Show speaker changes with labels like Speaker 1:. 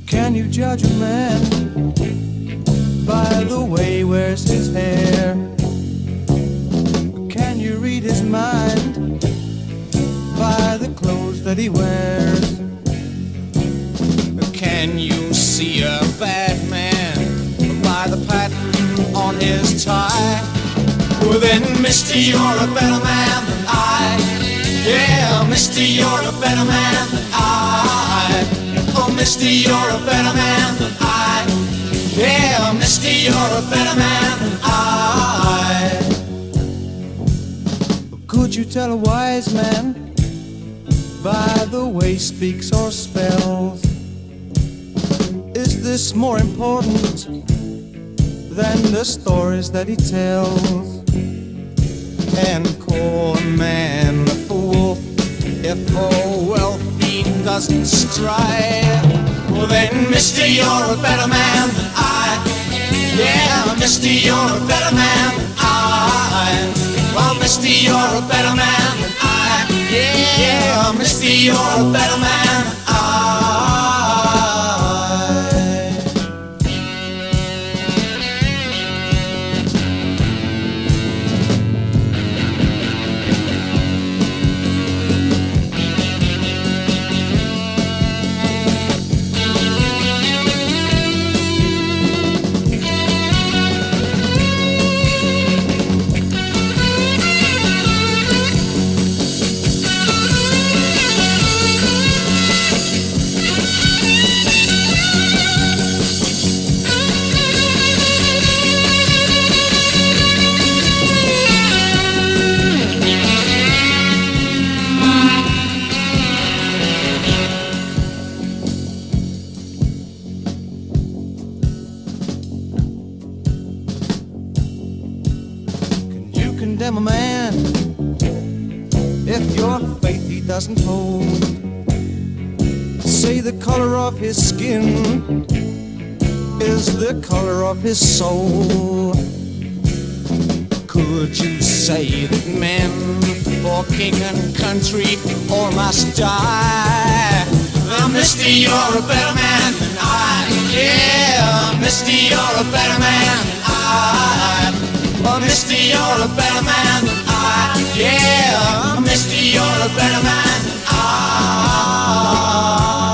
Speaker 1: Can you judge a man by the way he wears his hair? Can you read his mind by the clothes that he wears?
Speaker 2: Can you see a bad man by the pattern on his tie? Well then, mister, you're a better man than I. Yeah, mister, you're a better man than I. Oh, mister, you're a better man than I. Yeah, mister, you're a better man than I.
Speaker 1: Could you tell a wise man by the way he speaks or spells? Is this more important than the stories that he tells?
Speaker 2: And call a man a fool if for wealth he doesn't strive. Well then, mister, you're a better man than I. Yeah, mister, you're a better man than I. Well, mister, you're a better man than I. Yeah, mister, you're a better man than I.
Speaker 1: Condemn a man if your faith he doesn't hold. Say the color of his skin is the color of his soul.
Speaker 2: Could you say that men for king and country all must die? Well, mister, you're a better man than I. Yeah, mister, you're a better man than I. Oh, mister, you're a better man than I. Yeah, mister, you're a better man than I.